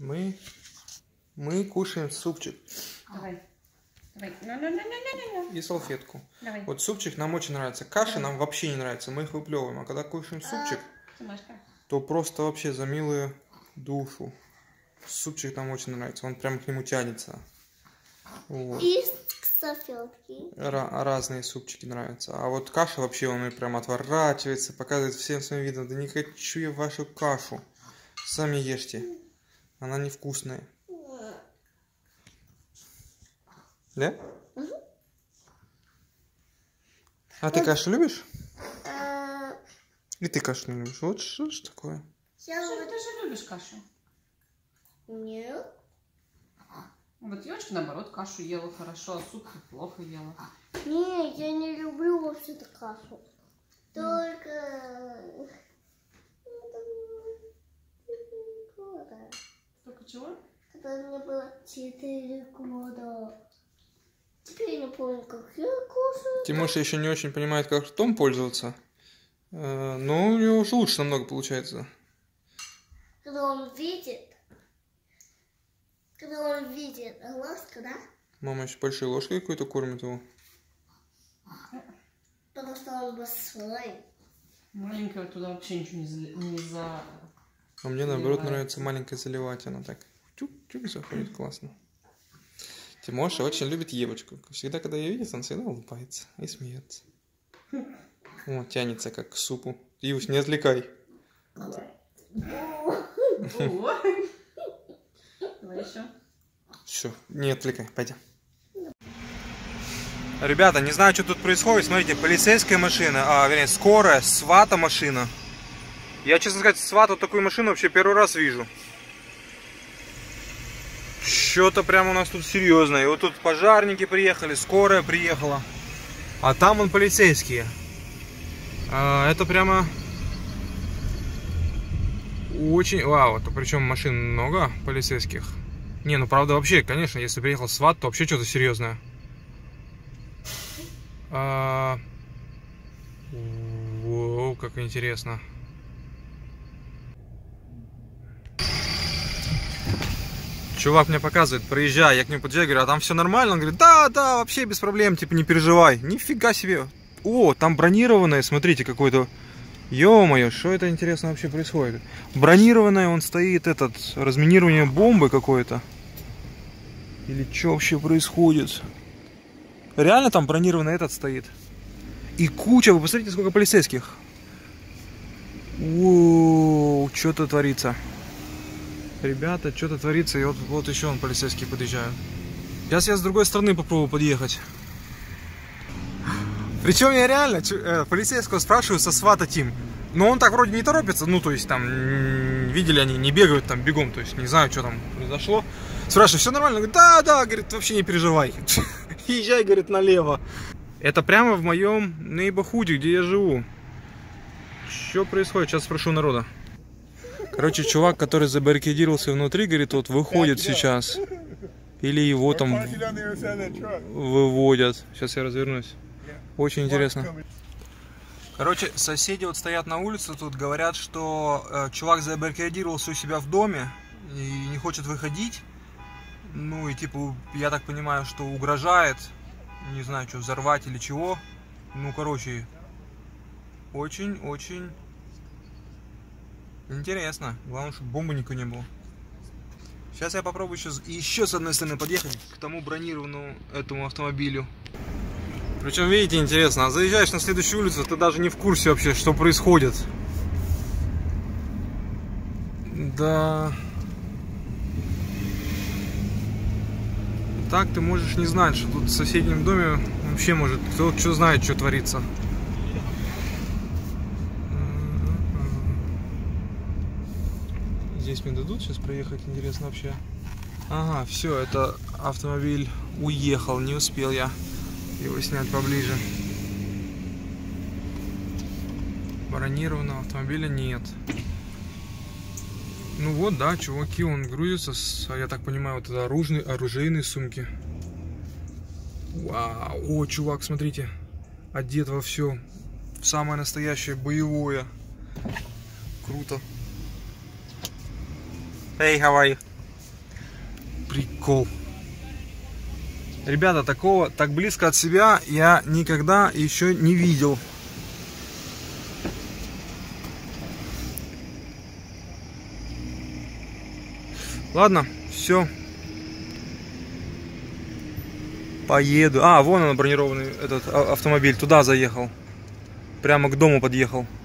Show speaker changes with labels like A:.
A: Мы кушаем супчик.
B: Давай.
A: И салфетку.
B: Давай.
A: Вот супчик нам очень нравится. Каши нам вообще не нравятся, мы их выплевываем. А когда кушаем супчик, то просто вообще за милую душу. Супчик нам очень нравится, он прям к нему тянется. Вот.
C: И салфетки.
A: Разные супчики нравятся. А вот каша вообще, он прям отворачивается, показывает всем своим видом: да не хочу я вашу кашу. Сами ешьте. Она невкусная. Да?
C: Угу.
A: А ты кашу любишь? И ты кашу не любишь. Вот что ж такое?
B: Ты же любишь кашу.
C: Нет.
B: Вот девочка, наоборот, кашу ела хорошо, а суп плохо ела.
C: Нет, я не люблю вообще-то кашу. Только...
B: Только чего?
C: Когда мне было 4 года. Теперь я не помню, как я кушаю.
A: Тимоша еще не очень понимает, как ртом пользоваться. Но у него уже лучше намного получается.
C: Когда он видит ложку, да?
A: Мама еще большой ложкой какой-то кормит его.
C: Потому что он большой.
B: Маленькая туда вообще ничего не за...
A: А мне наоборот нравится маленькой заливать. Она так чук-чук заходит, классно. Тимоша очень любит Евочку. Всегда, когда ее видит, он всегда улыбается и смеется. Вот, тянется как к супу. Ивусь, не отвлекай.
B: Давай еще.
A: Все, не отвлекай, пойдем. Ребята, не знаю, что тут происходит. Смотрите, полицейская машина, вернее, скорая, свата машина. Я, честно сказать, свату такую машину вообще первый раз вижу. Что-то прям у нас тут серьезное. И вот тут пожарники приехали, скорая приехала. А там вон полицейские. Это прямо очень... Вау, это причем машин много полицейских. Не, ну правда вообще, конечно, если приехал сват, то вообще что-то серьезное. Воу, как интересно. Чувак мне показывает, проезжай, я к нему подъезжаю, говорю, а там все нормально? Он говорит, да, вообще без проблем, типа не переживай. Нифига себе. О, там бронированное, смотрите, какой-то... Ё-моё, что это интересно вообще происходит? Бронированное, он стоит, разминирование бомбы какое-то. Или что вообще происходит? Реально там бронированный стоит. И куча, вы посмотрите, сколько полицейских. Воу, что-то творится. Ребята, что-то творится. И вот еще он, полицейский, подъезжают. Сейчас я с другой стороны попробую подъехать. Причем я реально полицейского спрашиваю со свата Тим. Но он так вроде не торопится. Ну, то есть там, видели, они не бегают там бегом. То есть не знаю, что там произошло. Спрашиваю, все нормально? Он говорит, да, говорит, вообще не переживай. Езжай, говорит, налево. Это прямо в моем нейбохуде, где я живу. Что происходит? Сейчас спрошу народа. Короче, чувак, который забаррикадировался внутри, говорит, вот выходит сейчас. Или его там выводят. Сейчас я развернусь. Очень интересно. Короче, соседи вот стоят на улице, тут говорят, что чувак забаррикадировался у себя в доме и не хочет выходить. Ну и типа, я так понимаю, что угрожает. Не знаю, что, взорвать или чего. Ну, короче, очень-очень интересно. Главное, чтобы бомбы никакой не было. Сейчас я попробую еще с одной стороны подъехать к тому бронированному этому автомобилю. Причем, видите, интересно, заезжаешь на следующую улицу, ты даже не в курсе вообще, что происходит. Да. Так ты можешь не знать, что тут в соседнем доме вообще может, кто что знает, что творится. Здесь мне дадут сейчас проехать, интересно вообще. Ага, все, это автомобиль уехал, не успел я его снять поближе. Бронированного автомобиля нет. Ну вот, да, чуваки, он грузится с, я так понимаю, вот это оружейные сумки. Вау, о, чувак, смотрите, одет во все, самое настоящее боевое. Круто. Hey, how are you? прикол. Ребята, такого так близко от себя я никогда еще не видел. Ладно, все. Поеду. А, вон он, бронированный этот автомобиль. Туда заехал. Прямо к дому подъехал.